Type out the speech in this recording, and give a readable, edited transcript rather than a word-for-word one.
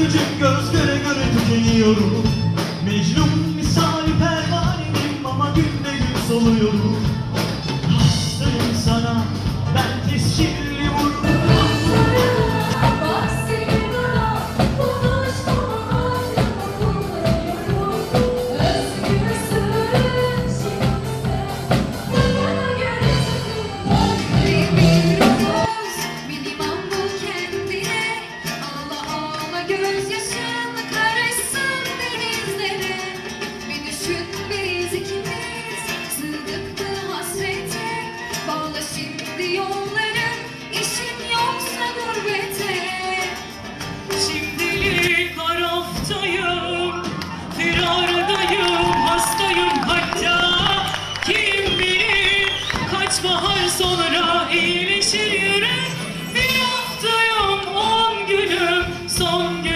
küçük göz göre göre tükeniyorum. Mecnun misali pervaneyim ama günde gün soluyorum. Hastayım sana ben tescilli vururum. Bahar sonra iyileşir yürek. Bir haftayım 10 günüm son